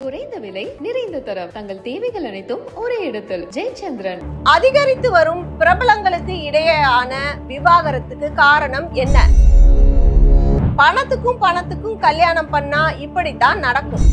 குறைந்த விலை நிறைந்த தரம் தங்கள் தேவைகள் அனைத்தும் ஒரே இடத்தில் ஜெயச்சந்திரன். அதிகரித்து வரும் பிரபலங்களுக்கு இடையேயான விவாகரத்துக்கு காரணம் என்ன? பணத்துக்கும் கல்யாணம் பண்ணா இப்படித்தான் நடக்கும்.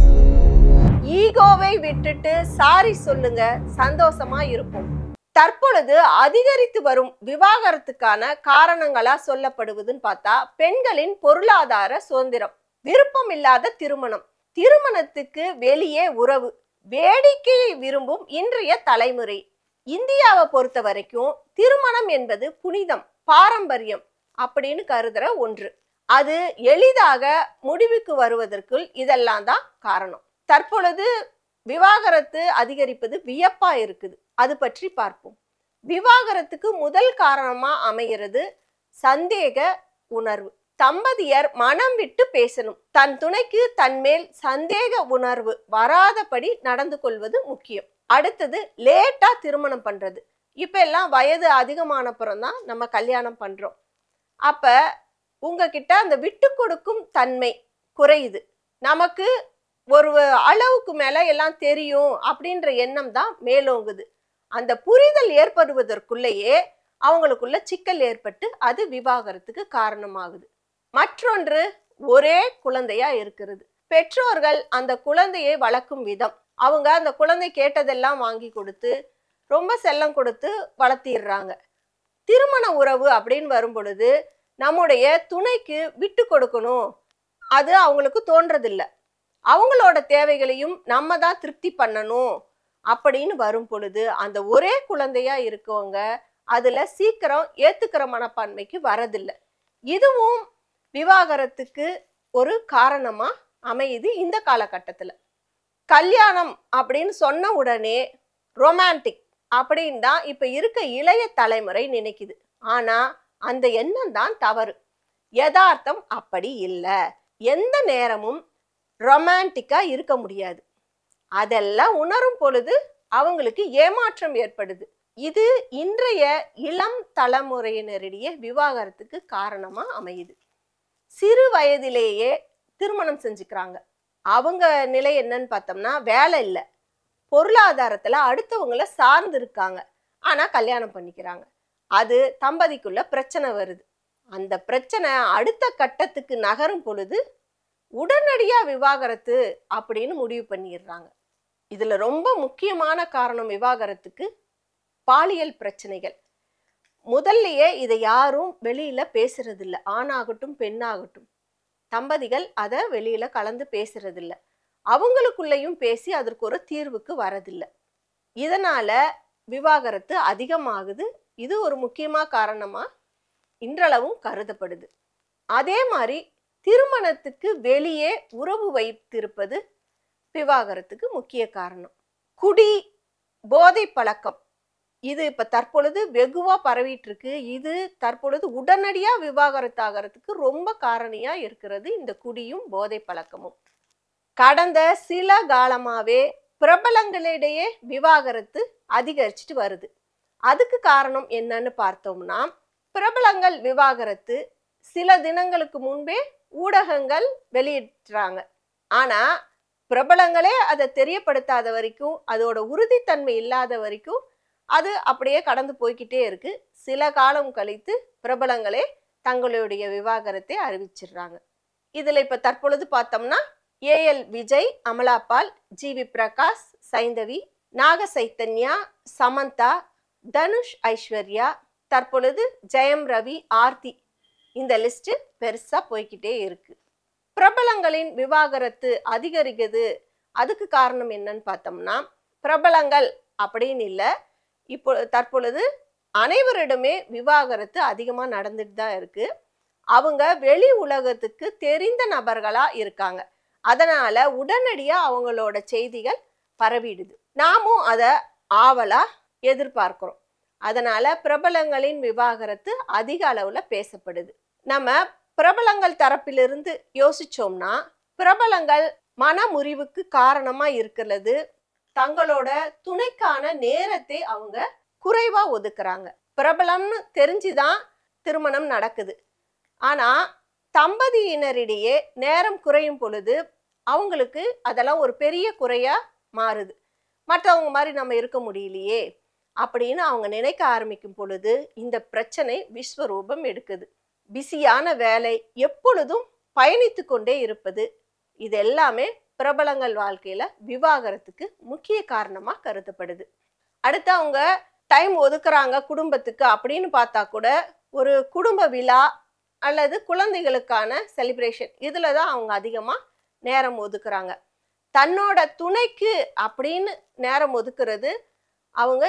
ஈகோவை விட்டுட்டு சாரி சொல்லுங்க, சந்தோஷமா இருக்கும். தற்பொழுது அதிகரித்து வரும் விவாகரத்துக்கான காரணங்களா சொல்லப்படுவதுன்னு பார்த்தா, பெண்களின் பொருளாதார சுதந்திரம், விருப்பம் இல்லாத திருமணம், திருமணத்துக்கு வெளியே உறவு, வேடிக்கையை விரும்பும் இன்றைய தலைமுறை. இந்தியாவை பொறுத்த வரைக்கும் திருமணம் என்பது புனிதம், பாரம்பரியம் அப்படின்னு கருதுற ஒன்று. அது எளிதாக முடிவுக்கு வருவதற்குள் இதெல்லாம் தான் காரணம். தற்பொழுது விவாகரத்து அதிகரிப்பது வியப்பா இருக்குது. அது பற்றி பார்ப்போம். விவாகரத்துக்கு முதல் காரணமா அமைகிறது சந்தேக உணர்வு. தம்பதியர் மனம் விட்டு பேசணும். தன் துணைக்கு தன்மேல் சந்தேக உணர்வு வராதபடி நடந்து கொள்வது முக்கியம். அடுத்தது லேட்டா திருமணம் பண்றது. இப்ப எல்லாம் வயது அதிகமானப்புறம் தான் நம்ம கல்யாணம் பண்றோம். அப்ப உங்ககிட்ட அந்த விட்டு கொடுக்கும் தன்மை குறையுது. நமக்கு ஒரு அளவுக்கு மேல எல்லாம் தெரியும் அப்படின்ற எண்ணம் தான் மேலோங்குது. அந்த புரிதல் ஏற்படுவதற்குள்ளேயே அவங்களுக்குள்ள சிக்கல் ஏற்பட்டு அது விவாகரத்துக்கு காரணமாகுது. மற்றொன்று ஒரே குழந்தையா இருக்கிறது. பெற்றோர்கள் அந்த குழந்தையை வளர்க்கும் விதம், அவங்க அந்த குழந்தை கேட்டதெல்லாம் வாங்கி கொடுத்து ரொம்ப செல்லம் கொடுத்து வளர்த்திடுறாங்க. திருமண உறவு அப்படின்னு வரும் பொழுது நம்முடைய துணைக்கு விட்டு கொடுக்கணும், அது அவங்களுக்கு தோன்றதில்லை. அவங்களோட தேவைகளையும் நம்ம தான் திருப்தி பண்ணணும் அப்படின்னு வரும் பொழுது அந்த ஒரே குழந்தையா இருக்கவங்க அதுல சீக்கிரம் ஏத்துக்கிற மனப்பான்மைக்கு வரதில்லை. இதுவும் விவாகரத்துக்கு ஒரு காரணமா அமையுது. இந்த காலகட்டத்துல கல்யாணம் அப்படின்னு சொன்ன உடனே ரொமான்டிக் அப்படின்னு தான் இப்ப இருக்க இளைய தலைமுறை நினைக்குது. ஆனா அந்த எண்ணம் தான் தவறு. யதார்த்தம் அப்படி இல்லை. எந்த நேரமும் ரொமான்டிக்கா இருக்க முடியாது. அதெல்லாம் உணரும் பொழுது அவங்களுக்கு ஏமாற்றம் ஏற்படுது. இது இன்றைய இளம் தலைமுறையினரிடையே விவாகரத்துக்கு காரணமா அமையுது. சிறு வயதிலேயே திருமணம் செஞ்சுக்கிறாங்க. அவங்க நிலை என்னன்னு பார்த்தோம்னா, வேலை இல்லை, பொருளாதாரத்துல அடுத்தவங்களை சார்ந்து இருக்காங்க, ஆனா கல்யாணம் பண்ணிக்கிறாங்க. அது தம்பதிக்குள்ள பிரச்சனை வருது. அந்த பிரச்சனை அடுத்த கட்டத்துக்கு நகரும் பொழுது உடனடியா விவாகரத்து அப்படின்னு முடிவு பண்ணிடுறாங்க. இதுல ரொம்ப முக்கியமான காரணம் விவாகரத்துக்கு பாலியல் பிரச்சனைகள். முதல்லயே இதை யாரும் வெளியில பேசுறது இல்லை. ஆணாகட்டும் பெண்ணாகட்டும் தம்பதிகள் அதை வெளியில கலந்து பேசுறது இல்லை. அவங்களுக்குள்ளேயும் பேசி அதற்கு ஒரு தீர்வுக்கு வரதில்லை. இதனால விவாகரத்து அதிகமாகுது. இது ஒரு முக்கியமான காரணமா இன்றளவும் கருதப்படுது. அதே மாதிரி திருமணத்துக்கு வெளியே உறவு வைத்திருப்பது விவாகரத்துக்கு முக்கிய காரணம். குடி, போதை பழக்கம், இது இப்ப தற்பொழுது வெகுவா பரவிட்டு இருக்கு. இது தற்பொழுது உடனடியா விவாகரத்து ஆகிறதுக்கு ரொம்ப காரணியா இருக்கிறது இந்த குடியும் போதை பழக்கமும். கடந்த சில காலமாவே பிரபலங்களிடையே விவாகரத்து அதிகரிச்சுட்டு வருது. அதுக்கு காரணம் என்னன்னு பார்த்தோம்னா, பிரபலங்கள் விவாகரத்து சில தினங்களுக்கு முன்பே ஊடகங்கள் வெளியிடுறாங்க. ஆனா பிரபலங்களே அதை தெரியப்படுத்தாத வரைக்கும், அதோட உறுதித்தன்மை இல்லாத வரைக்கும் அது அப்படியே கடந்து போய்கிட்டே இருக்கு. சில காலம் கழித்து பிரபலங்களே தங்களுடைய விவாகரத்தை அறிவிச்சிடுறாங்க. இதுல இப்ப தற்பொழுது பார்த்தோம்னா ஏஎல் விஜய், அமலாபால், ஜிவி பிரகாஷ், சைந்தவி, நாக சைத்தன்யா, சமந்தா, தனுஷ், ஐஸ்வர்யா, தற்பொழுது ஜெயம் ரவி, ஆர்த்தி, இந்த லிஸ்ட் பெருசா போய்கிட்டே இருக்கு. பிரபலங்களின் விவாகரத்து அதிகரிக்குது. அதுக்கு காரணம் என்னன்னு பார்த்தோம்னா, பிரபலங்கள் அப்படின்னு இல்லை, இப்போ தற்பொழுது அனைவரிடமே விவாகரத்து அதிகமா நடந்துட்டு தான் இருக்கு. அவங்க வெளி உலகத்துக்கு தெரிந்த நபர்களா இருக்காங்க. அதனால உடனடியா அவங்களோட செய்திகள் பரவிடுது. நாமும் அதை ஆவலா எதிர்பார்க்கிறோம். அதனால பிரபலங்களின் விவாகரத்து அதிக அளவுல பேசப்படுது. நம்ம பிரபலங்கள் தரப்பிலிருந்து யோசிச்சோம்னா, பிரபலங்கள் மன முறிவுக்கு காரணமா இருக்கிறது தங்களோட துணைக்கான நேரத்தை அவங்க குறைவா ஒதுக்குறாங்க. பிரபலம்னு தெரிஞ்சுதான் திருமணம் நடக்குது. ஆனா தம்பதியினரிடையே நேரம் குறையும் பொழுது அவங்களுக்கு அதெல்லாம் ஒரு பெரிய குறையா மாறுது. மற்றவங்க மாதிரி நம்ம இருக்க முடியலையே அப்படின்னு அவங்க நினைக்க ஆரம்பிக்கும் பொழுது இந்த பிரச்சனை விஸ்வரூபம் எடுக்குது. பிஸியான வேலை, எப்பொழுதும் பயணித்து கொண்டே இருப்பது, இது எல்லாமே பிரபலங்கள் வாழ்க்கையில விவாகரத்துக்கு முக்கிய காரணமா கருதப்படுது. அடுத்து அவங்க டைம் ஒதுக்குறாங்க குடும்பத்துக்கு அப்படின்னு பார்த்தா கூட ஒரு குடும்ப விழா அல்லது குழந்தைகளுக்கான செலிப்ரேஷன், இதுல தான் அவங்க அதிகமா நேரம் ஒதுக்குறாங்க. தன்னோட துணைக்கு அப்படின்னு நேரம் ஒதுக்குறது அவங்க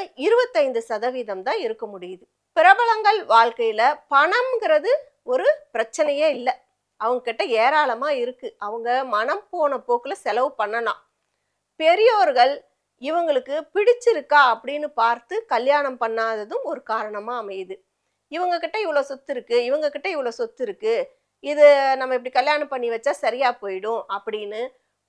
25% தான் இருக்க முடியுது. பிரபலங்கள் வாழ்க்கையில பணம்ங்கிறது ஒரு பிரச்சனையே இல்லை. அவங்க கிட்ட ஏராளமா இருக்கு. அவங்க மனம் போன போக்குல செலவு பண்ணலாம். பெரியோர்கள் இவங்களுக்கு பிடிச்சிருக்கா அப்படின்னு பார்த்து கல்யாணம் பண்ணாததும் ஒரு காரணமா அமையுது. இவங்க கிட்ட இவ்வளவு சொத்து இருக்கு, இவங்க கிட்ட இவ்வளவு சொத்து இருக்கு, இது நம்ம இப்படி கல்யாணம் பண்ணி வச்சா சரியா போயிடும் அப்படின்னு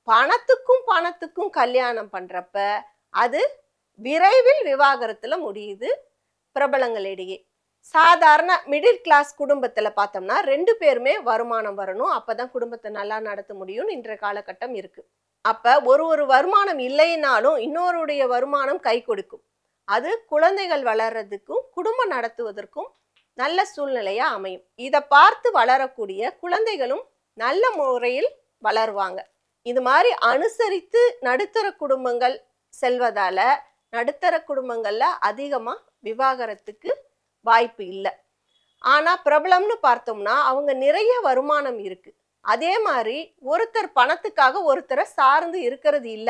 பணத்துக்கும் கல்யாணம் பண்றப்ப அது விரைவில் விவாகரத்துல முடியுது பிரபலங்களிடையே. சாதாரண மிடில் கிளாஸ் குடும்பத்துல பார்த்தோம்னா 2 பேருமே வருமானம் வரணும், அப்பதான் குடும்பத்தை நல்லா நடத்த முடியும்னு இன்றைய காலகட்டம் இருக்கு. அப்ப ஒரு வருமானம் இல்லைன்னாலும் இன்னொருடைய வருமானம் கை கொடுக்கும். அது குழந்தைகள் வளர்றதுக்கும் குடும்பம் நடத்துவதற்கும் நல்ல சூழ்நிலையா அமையும். இதை பார்த்து வளரக்கூடிய குழந்தைகளும் நல்ல முறையில் வளருவாங்க. இது மாதிரி அனுசரித்து நடுத்தர குடும்பங்கள் செல்வதால நடுத்தர குடும்பங்கள்ல அதிகமா விவாகரத்துக்கு வாய்ப்பு இல்லை. ஆனா பிரபலம்னு பார்த்தோம்னா அவங்க நிறைய வருமானம் இருக்கு. அதே மாதிரி ஒருத்தர் பணத்துக்காக ஒருத்தரை சார்ந்து இருக்கிறது இல்லை.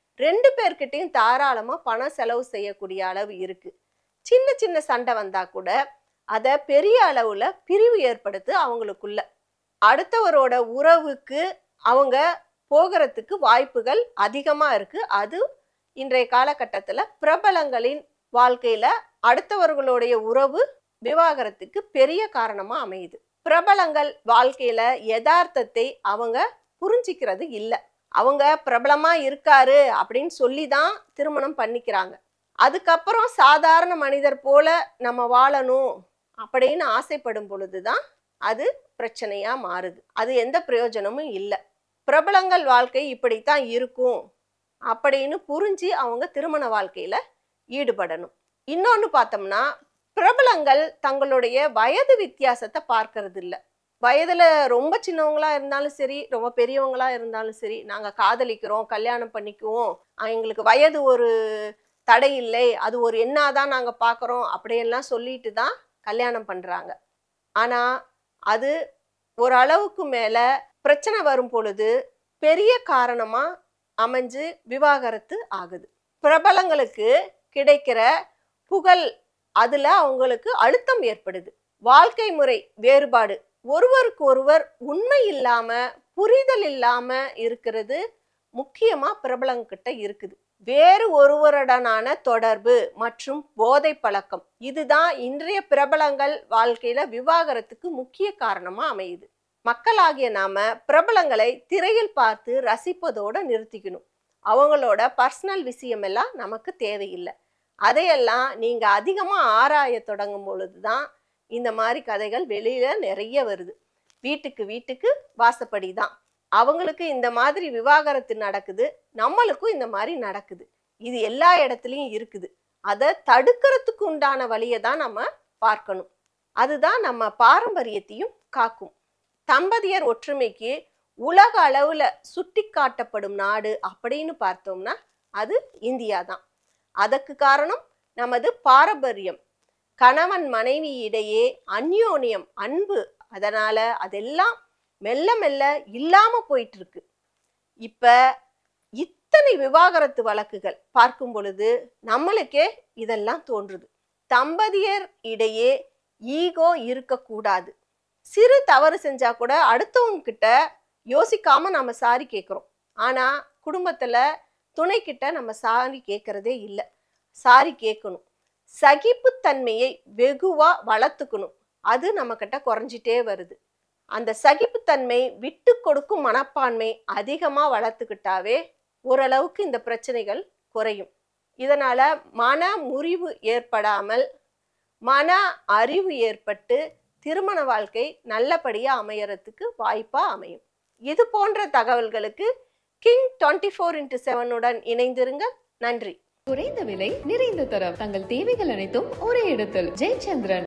2 பேர்கிட்டையும் தாராளமா பணம் செலவு செய்யக்கூடிய அளவு இருக்கு. சின்ன சண்டை வந்தா கூட அதை பெரிய அளவுல பிரிவு ஏற்படுத்து அவங்களுக்குள்ள. அடுத்தவரோட உறவுக்கு அவங்க போகிறதுக்கு வாய்ப்புகள் அதிகமா இருக்கு. அது இன்றைய காலகட்டத்துல பிரபலங்களின் வாழ்க்கையில அடுத்தவர்களுடைய உறவு விவாகரத்துக்கு பெரிய காரணமா அமையுது. பிரபலங்கள் வாழ்க்கையில யதார்த்தத்தை அவங்க புரிஞ்சிக்கிறது இல்லை. அவங்க பிரபலமா இருக்காரு அப்படின்னு சொல்லிதான் திருமணம் பண்ணிக்கிறாங்க. அதுக்கப்புறம் சாதாரண மனிதர் போல நம்ம வாழணும் அப்படின்னு ஆசைப்படும் பொழுதுதான் அது பிரச்சனையா மாறுது. அது எந்த பிரயோஜனமும் இல்லை. பிரபலங்கள் வாழ்க்கை இப்படித்தான் இருக்கும் அப்படின்னு புரிஞ்சு அவங்க திருமண வாழ்க்கையில ஈடுபடணும். இன்னொன்னு பார்த்தோம்னா பிரபலங்கள் தங்களுடைய வயது வித்தியாசத்தை பார்க்கறது இல்லை. வயதுல ரொம்ப சின்னவங்களா இருந்தாலும் சரி, ரொம்ப பெரியவங்களா இருந்தாலும் சரி, நாங்க காதலிக்கிறோம், கல்யாணம் பண்ணிக்குவோம், எங்களுக்கு வயது ஒரு தடை இல்லை, அது ஒரு எண்ணாதான் நாங்க பார்க்குறோம் அப்படியெல்லாம் சொல்லிட்டு தான் கல்யாணம் பண்றாங்க. ஆனா அது ஒரு அளவுக்கு மேல பிரச்சனை வரும் பொழுது பெரிய காரணமா அமைஞ்சு விவாகரத்து ஆகுது. பிரபலங்களுக்கு கிடைக்கிற புகழ், அதுல அவங்களுக்கு அழுத்தம் ஏற்படுது. வாழ்க்கை முறை வேறுபாடு, ஒருவருக்கு ஒருவர் உண்மை இல்லாம புரிதல் இல்லாம இருக்கிறது முக்கியமா பிரபலங்கிட்ட இருக்குது. வேறு ஒருவருடனான தொடர்பு மற்றும் போதை பழக்கம், இதுதான் இன்றைய பிரபலங்கள் வாழ்க்கையில விவாகரத்துக்கு முக்கிய காரணமா அமையுது. மக்களாகிய நாம பிரபலங்களை திரையில் பார்த்து ரசிப்பதோட நிறுத்திக்கணும். அவங்களோட பர்சனல் விஷயம் எல்லாம் நமக்கு தேவையில்லை. அதையெல்லாம் நீங்க அதிகமா ஆராய தொடங்கும் பொழுதுதான் இந்த மாதிரி கதைகள் வெளியில நிறைய வருது. வீட்டுக்கு வாசப்படி தான். அவங்களுக்கு இந்த மாதிரி விவாகரத்து நடக்குது, நம்மளுக்கும் இந்த மாதிரி நடக்குது. இது எல்லா இடத்துலையும் இருக்குது. அதை தடுக்கிறதுக்கு உண்டான வழியை தான் நம்ம பார்க்கணும். அதுதான் நம்ம பாரம்பரியத்தையும் காக்கும். தம்பதியர் ஒற்றுமைக்கு உலக அளவுல சுட்டி காட்டப்படும் நாடு அப்படின்னு பார்த்தோம்னா அது இந்தியா தான். அதற்கு காரணம் நமது பாரம்பரியம். கணவன் மனைவி இடையே அந்யோன்யம், அன்பு, அதனால அதெல்லாம் மெல்ல மெல்ல இல்லாம போயிட்டு இருக்கு. இப்ப இத்தனை விவாகரத்து வழக்குகள் பார்க்கும் பொழுது நம்மளுக்கே இதெல்லாம் தோன்றுது. தம்பதியர் இடையே ஈகோ இருக்கக்கூடாது. சிறு தவறு செஞ்சா கூட அடுத்தவங்க கிட்ட யோசிக்காம நம்ம சாரி கேட்கிறோம். ஆனா குடும்பத்துல துணை கிட்ட நம்ம சாரி கேட்கறதே இல்லை. சாரி கேட்கணும். சகிப்புத்தன்மையை வெகுவா வளர்த்துக்கணும். அது நம்ம கிட்ட குறைஞ்சிட்டே வருது. அந்த சகிப்புத்தன்மை, விட்டு கொடுக்கும் மனப்பான்மை அதிகமா வளர்த்துக்கிட்டாவே ஓரளவுக்கு இந்த பிரச்சனைகள் குறையும். இதனால மன முறிவு ஏற்படாமல் மன அறிவு ஏற்பட்டு திருமண வாழ்க்கை நல்லபடியா அமையறதுக்கு வாய்ப்பா அமையும். இது போன்ற தகவல்களுக்கு கிங் 24x7 உடன் இணைந்திருங்கள். நன்றி. குறைந்த விலை, நிறைந்த தரம், தங்கள் தேவைகள் அனைத்தும் ஒரே இடத்தில். ஜெயச்சந்திரன்.